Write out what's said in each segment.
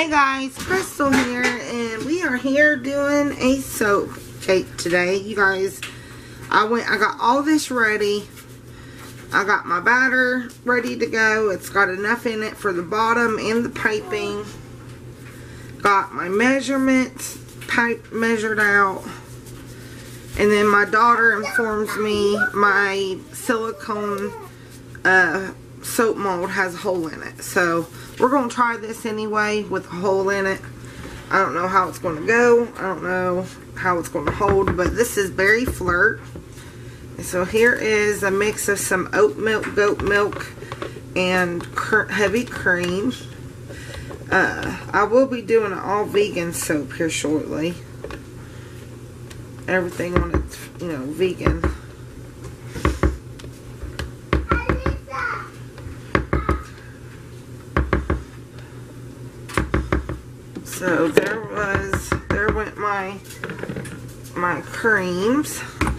Hey guys, Crystal here, and we are here doing a soap cake today. You guys, I got all this ready. I got my batter ready to go. It's got enough in it for the bottom and the piping. Got my measurements, pipe measured out. And then my daughter informs me my silicone soap mold has a hole in it. So we're going to try this anyway with a hole in it. I don't know how it's going to go. I don't know how it's going to hold. But this is Berry Flirt. And so here is a mix of some oat milk, goat milk, and heavy cream. I will be doing an all vegan soap here shortly. Everything on it's, you know, vegan. So there went my creams.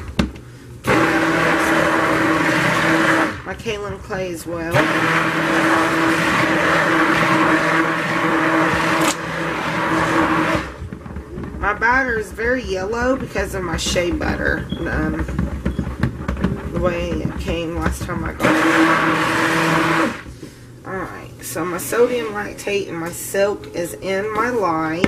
My kaolin clay as well. My batter is very yellow because of my shea butter. The way it came last time I got it. Alright, so my sodium lactate and my silk is in my lye.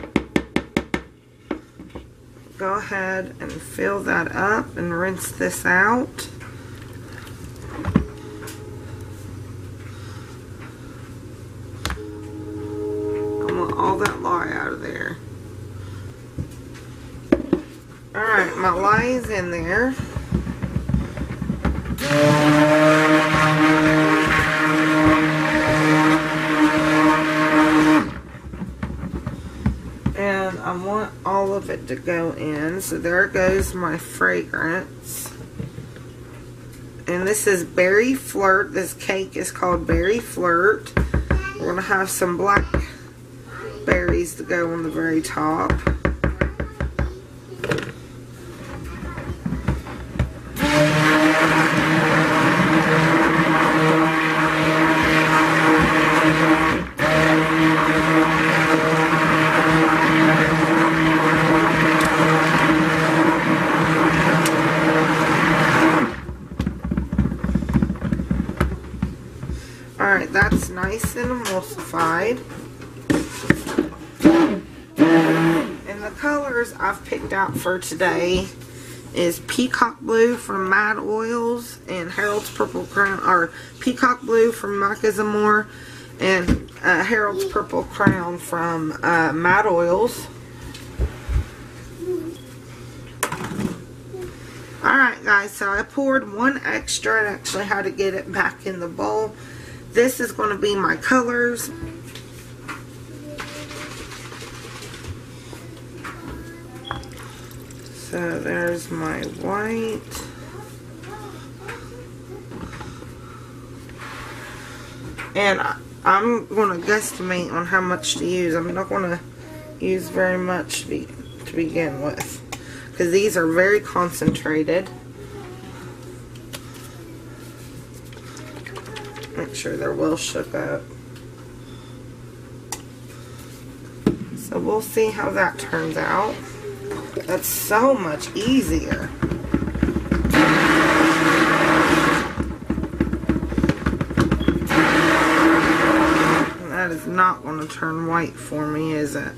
Go ahead and fill that up and rinse this out. I want all that lye out of there. Alright, my lye is in there. And I want all of it to go in. So there goes my fragrance. And this is Berry Flirt. This cake is called Berry Flirt. We're going to have some black berries to go on the very top. Alright, that's nice and emulsified. And the colors I've picked out for today is Peacock Blue from Mad Oils and Harold's Purple Crown, or Peacock Blue from Macazamore and Harold's Purple Crown from Mad Oils. Alright guys, so I poured one extra and actually had to get it back in the bowl. This is going to be my colors. So there's my white. And I'm going to guesstimate on how much to use. I'm not going to use very much to begin with, because these are very concentrated. Make sure they're well shook up. So we'll see how that turns out. That's so much easier. And that is not going to turn white for me, is it?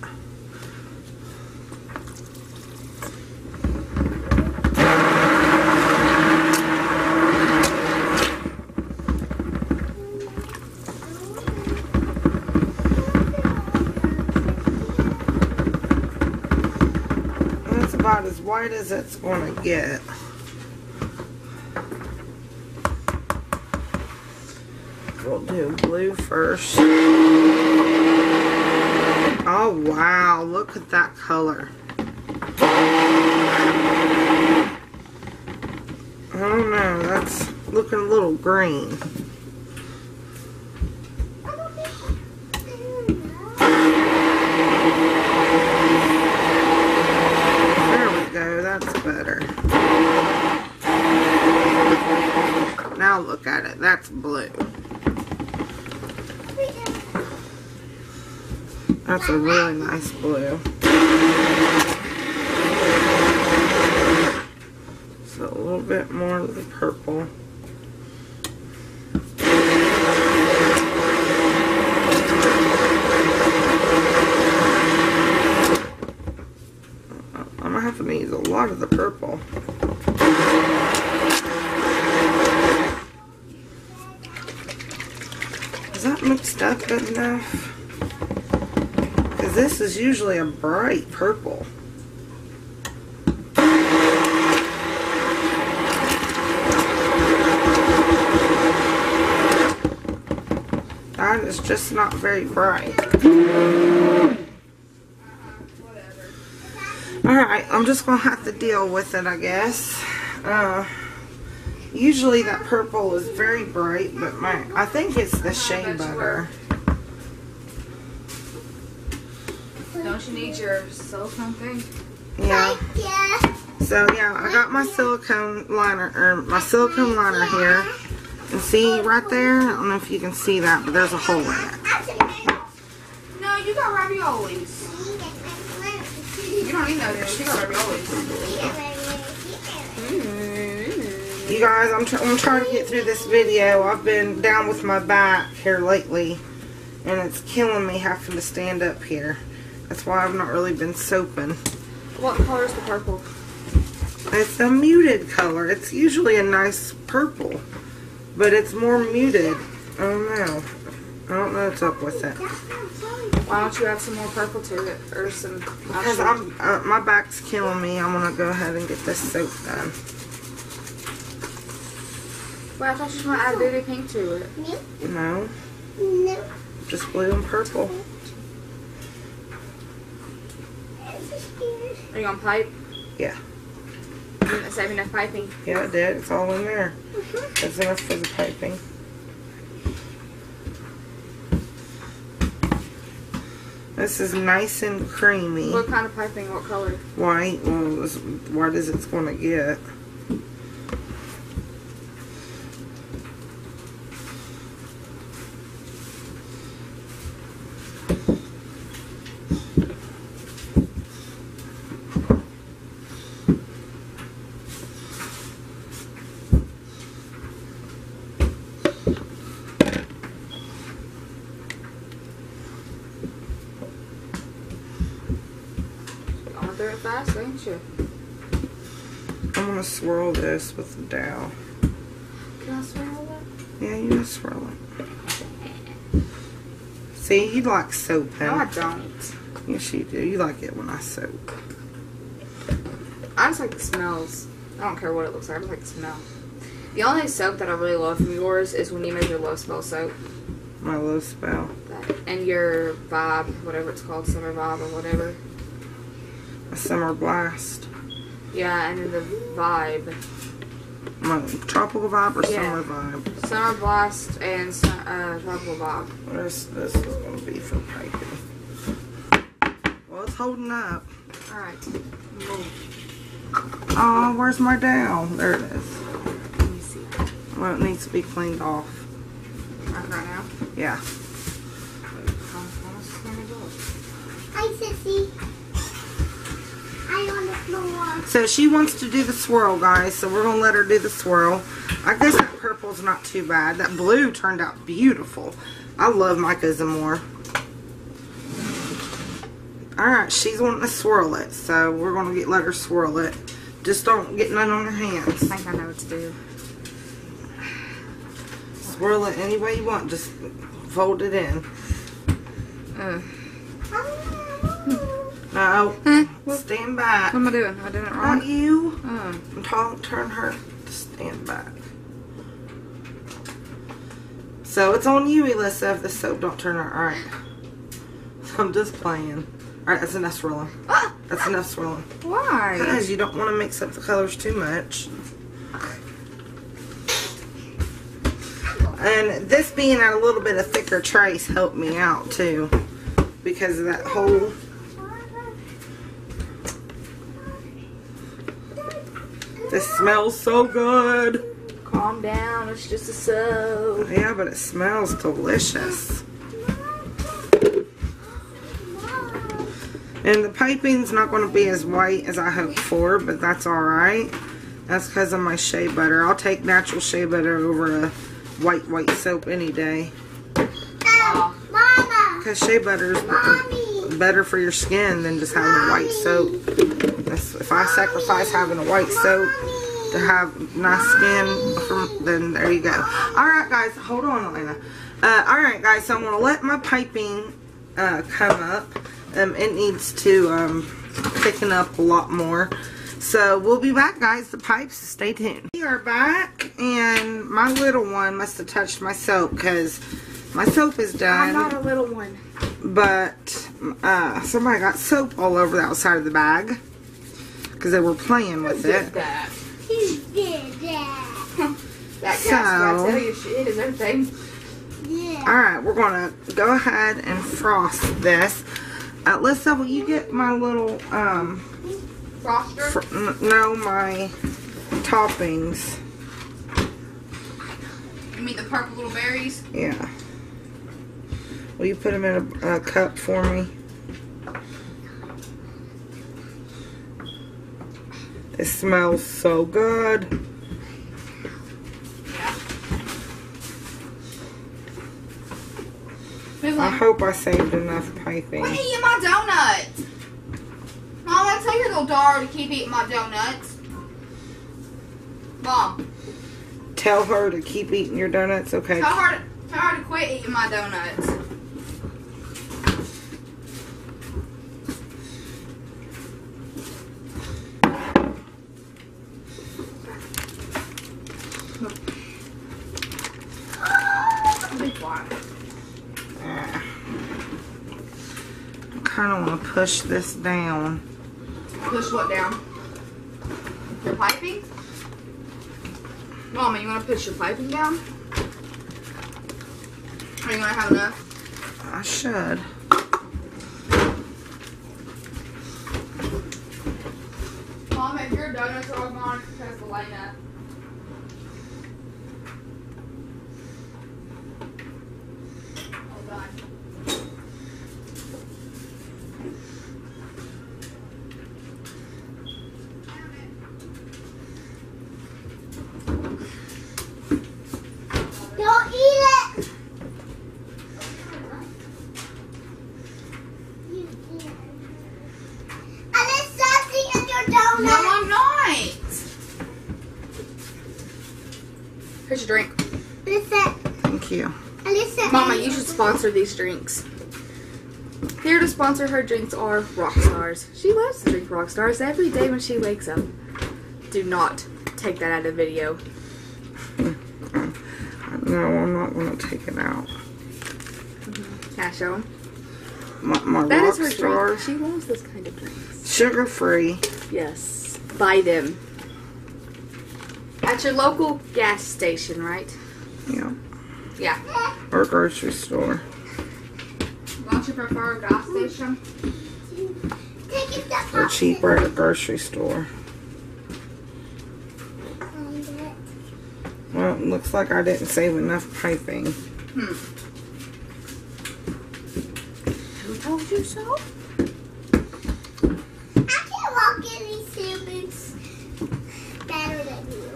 About as white as it's going to get. We'll do blue first. Oh wow, look at that color. Oh no, that's looking a little green. That's better. Now look at it. That's blue. That's a really nice blue. So a little bit more of the purple. I'm gonna have to use a lot of the purple. Is that mixed up good enough? Because this is usually a bright purple. That is just not very bright. Alright, I'm just going to have to deal with it, I guess. Usually that purple is very bright, but I think it's the shea butter. Don't you need your silicone thing? Yeah. So yeah, I got my silicone liner, here. And see right there? I don't know if you can see that, but there's a hole in it. No, you got raviolis. You don't need no dish. You got raviolis. You guys, I'm trying to get through this video. I've been down with my back here lately, and it's killing me having to stand up here. That's why I've not really been soaping. What color is the purple? It's a muted color. It's usually a nice purple, but it's more muted. I don't know. I don't know what's up with it. Why don't you add some more purple to it, or some? Because my back's killing me. I'm gonna go ahead and get this soap done. Wait, I thought you were gonna add baby pink to it. No. No. Just blue and purple. Are you gonna pipe? Yeah. You didn't save enough piping? Yeah, I did. It's all in there. That's enough for the piping. This is nice and creamy. What kind of piping? What color? White. Well, as white as it's going to get. Fast, ain't you? I'm gonna swirl this with the dowel. Can I swirl it? Yeah, you just swirl it. See, you like soaping. No, I don't. Yes, you do. You like it when I soap. I just like the smells. I don't care what it looks like. I just like the smell. The only soap that I really love from yours is when you make your low spell soap. My low spell. And your vibe, whatever it's called, summer vibe or whatever. A summer blast. Yeah, and then the vibe. My tropical vibe or summer vibe? Summer blast and tropical vibe. This is going to be for piping. Well, it's holding up. Alright. Oh, where's my dowel? There it is. Let me see. Well, it needs to be cleaned off. Right now? Yeah. Hi, Sissy. So she wants to do the swirl, guys, so we're going to let her do the swirl. I guess that purple's not too bad. That blue turned out beautiful. I love Micah Zamora. Alright, she's wanting to swirl it, so we're going to let her swirl it. Just don't get none on her hands. I think I know what to do. Swirl it any way you want. Just fold it in. No. Stand back. What am I doing? Am I doing it wrong? Not you. Turn her to stand back. So it's on you, Elissa, if the soap don't turn her. Alright. I'm just playing. Alright, that's enough swirling. That's enough swirling. Why? Because you don't want to mix up the colors too much. And this being at a little bit of thicker trace helped me out too. Because of that whole... This smells so good. Calm down, it's just a soap. Yeah, but it smells delicious. And the piping's not going to be as white as I hoped for, but that's alright. That's because of my shea butter. I'll take natural shea butter over a white soap any day. Wow. Because shea butter is better for your skin than just having a white soap. If I sacrifice having a white soap to have nice skin, then there you go. Alright guys, hold on Elena. Alright guys, so I'm going to let my piping come up. It needs to thicken up a lot more. So we'll be back guys, the pipes, stay tuned. We are back and my little one must have touched my soap because my soap is done. I'm not a little one. But somebody got soap all over the outside of the bag because they were playing with it. That. Who did that? That castor, I tell you, shit is everything. Yeah. Alright, we're going to go ahead and frost this. Lisa, will you get my little, Froster? no, my toppings. You mean the purple little berries? Yeah. Will you put them in a cup for me? It smells so good. I hope I saved enough piping. Quit eating my donut! Mom, I tell your little daughter to keep eating my donuts. Mom. Tell her to keep eating your donuts, okay? Tell her to quit eating my donuts. Be quiet. I kind of want to push this down. Push what down? Your piping? Mama, you want to push your piping down? Are you going to have enough? I should. Mom, if your donuts are all gone, it's because of Elena. Hold on. Don't eat it. And there's something in your donut. No, I'm not. Here's your drink. Listen. Thank you. Listen. Mama, you should sponsor these drinks. Here to sponsor her drinks are Rock Stars. She loves to drink Rock Stars every day when she wakes up. Do not take that out of video. No, I'm not going to take it out. Can I show them? My That Rock is her Stars. drink. She loves this kind of drinks. Sugar free. Yes. Buy them. At your local gas station, right? Yeah. Yeah. Or grocery store. Don't you prefer a gas station? Take it that Or cheaper at a grocery store. Well, it looks like I didn't save enough piping. Who told you so? I can walk in these two boots better than you.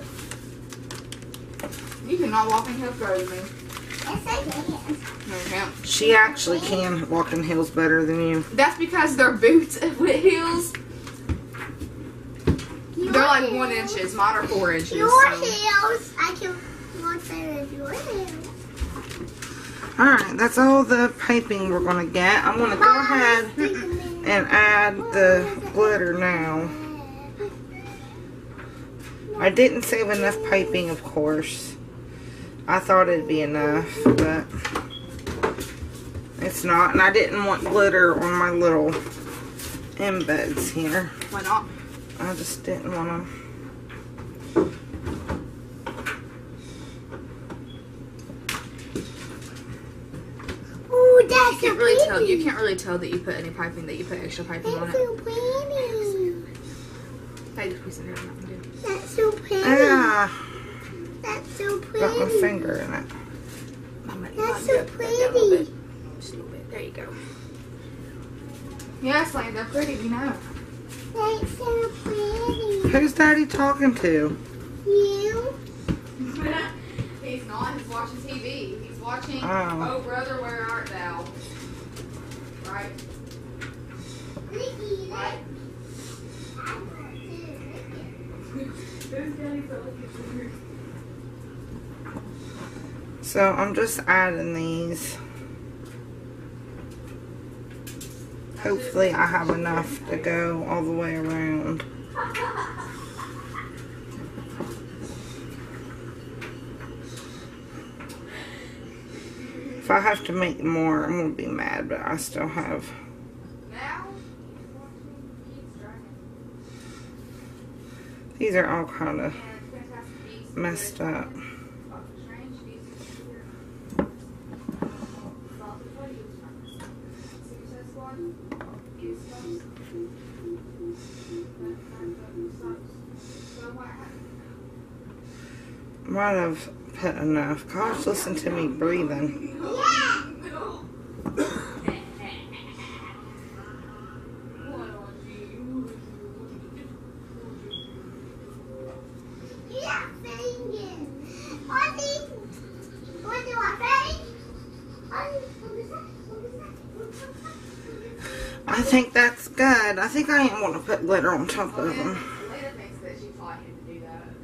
You cannot walk in heels better than me. Yes, I can. No, you can't. She actually can walk in heels better than you. That's because they're boots with heels. They're like 1 inches. Mine are 4 inches. Your so. heels, I can walk better than your heels. Alright, that's all the piping we're going to get. I'm going to go ahead and add the glitter now. I didn't save enough piping, of course. I thought it'd be enough, but it's not. And I didn't want glitter on my little embeds here. Why not? I just didn't want them. Ooh, that's You so can't really tell. pretty. You can't really tell that you put any piping. That you put extra piping on That's it. so pretty. I just piece of hair. Not good. That's so pretty. Ah, That's so pretty. got my finger in it. Mama, you That's might so dip that down a little pretty. bit. Just a little bit. There you go. Yes, Lane, they're pretty, you know. They're so pretty. Who's Daddy talking to? You? He's not. He's watching TV. He's watching Oh. Oh Brother, Where Art Thou? Right? Ricky, Right. So I'm just adding these. Hopefully I have enough to go all the way around. If I have to make more, I'm going to be mad, but I still have. Now? These are all kind of messed up. Might have put enough. Gosh, listen to me breathing. I think that's good. I think I am going to put glitter on top of them. Lena thinks that she taught him to do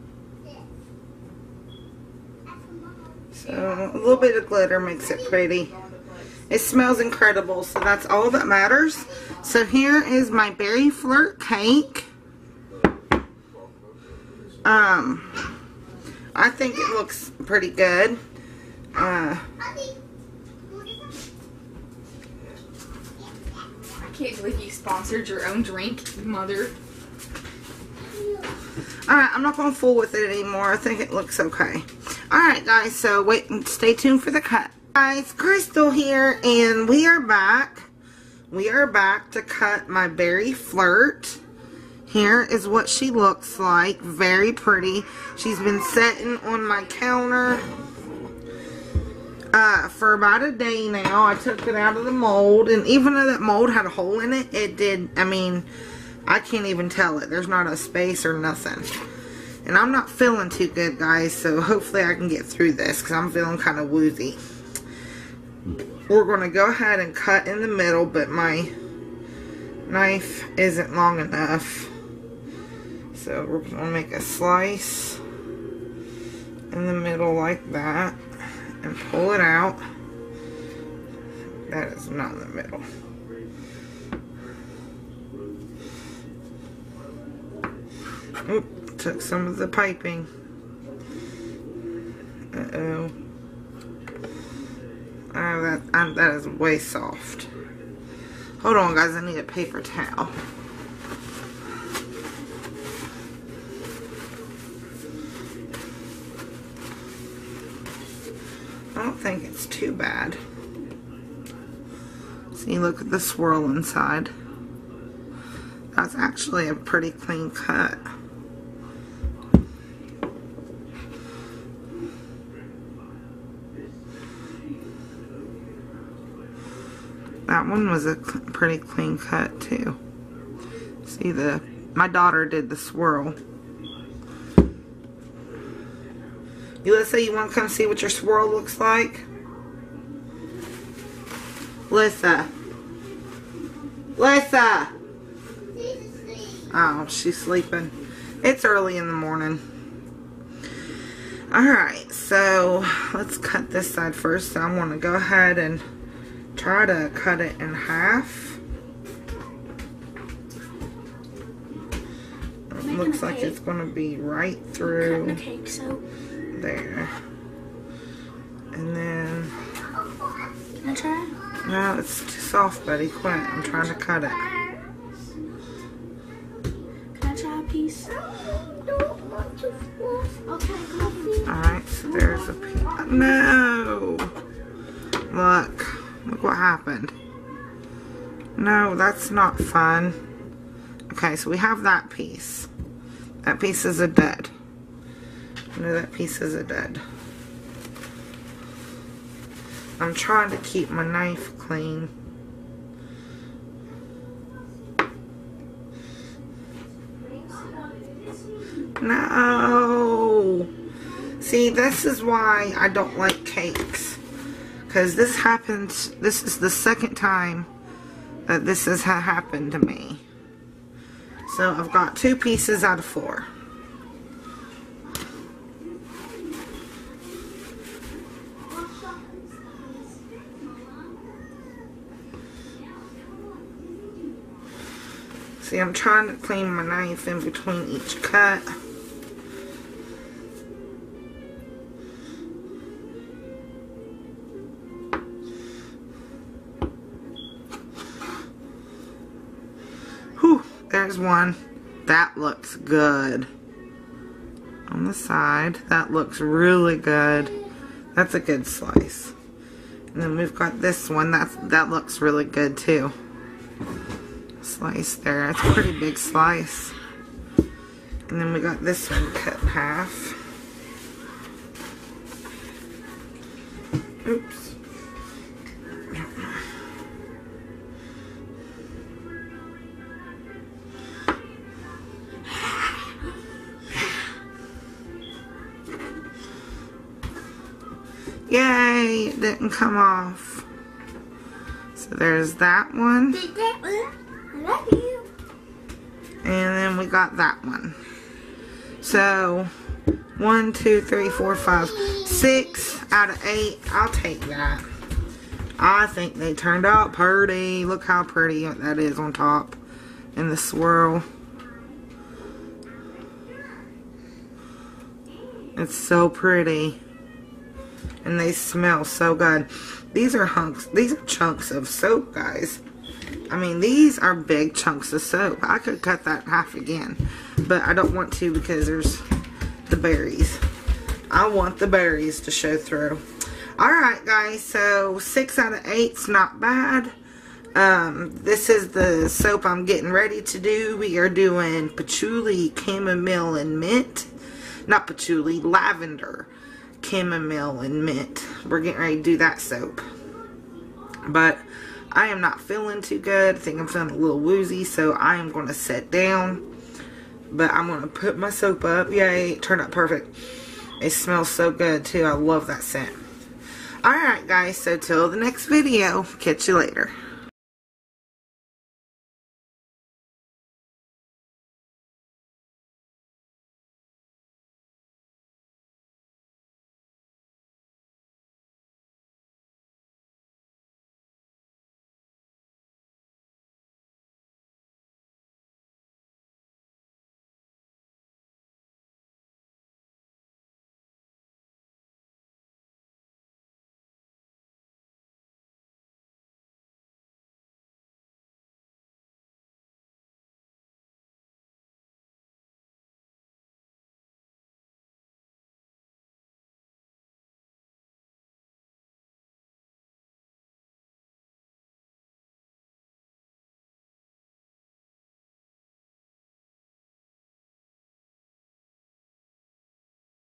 that. So a little bit of glitter makes it pretty. It smells incredible, so that's all that matters. So here is my berry flirt cake. I think it looks pretty good. I can't believe you sponsored your own drink, mother. Alright, I'm not going to fool with it anymore. I think it looks okay. Alright, guys, so wait and stay tuned for the cut. Guys, Crystal here, and we are back. We are back to cut my berry flirt. Here is what she looks like. Very pretty. She's been sitting on my counter for about a day now. I took it out of the mold, and even though that mold had a hole in it, it did, I mean, I can't even tell it. There's not a space or nothing. And I'm not feeling too good, guys, so hopefully I can get through this because I'm feeling kind of woozy. We're going to go ahead and cut in the middle, but my knife isn't long enough. So we're going to make a slice in the middle like that and pull it out. That is not in the middle. Oop, took some of the piping. Uh-oh. Oh, that is way soft. Hold on, guys. I need a paper towel. I don't think it's too bad. See, look at the swirl inside. That's actually a pretty clean cut. That one was a pretty clean cut too. See, my daughter did the swirl. Let's you want to come see what your swirl looks like? Lissa. Oh, she's sleeping. It's early in the morning. Alright, so let's cut this side first. So I want to go ahead and try to cut it in half. It looks like it's going to be right through the cake soap. There. And then... Can I try? No, it's too soft, buddy. Quit. I'm trying to cut it. Can I try a piece? Okay, Alright, so there's a piece. No! Look what happened. No, that's not fun. Okay, so we have that piece. That piece is a dud. No, that piece is a dud. I'm trying to keep my knife clean. No. See, this is why I don't like cakes. Because this happens, this is the second time that this has happened to me. So I've got 2 pieces out of 4. See, I'm trying to clean my knife in between each cut. Whew, there's one. That looks good. On the side, that looks really good. That's a good slice. And then we've got this one. That looks really good too. Slice there. It's a pretty big slice. And then we got this one cut in half. Oops. Yay! It didn't come off. So there's that one. I love you. And then we got that one. So 1, 2, 3, 4, 5, 6 out of 8. I'll take that. I think they turned out pretty. Look how pretty that is on top. And the swirl. It's so pretty. And they smell so good. These are chunks of soap, guys. I mean, these are big chunks of soap. I could cut that in half again, but I don't want to because there's the berries. I want the berries to show through. Alright, guys, so 6 out of 8's not bad. This is the soap I'm getting ready to do. We are doing patchouli, chamomile, and mint. Not patchouli, lavender, chamomile, and mint. We're getting ready to do that soap. But I am not feeling too good. I think I'm feeling a little woozy, so I am going to sit down. But I'm going to put my soap up. Yay, it turned out perfect. It smells so good, too. I love that scent. Alright, guys, so till the next video. Catch you later.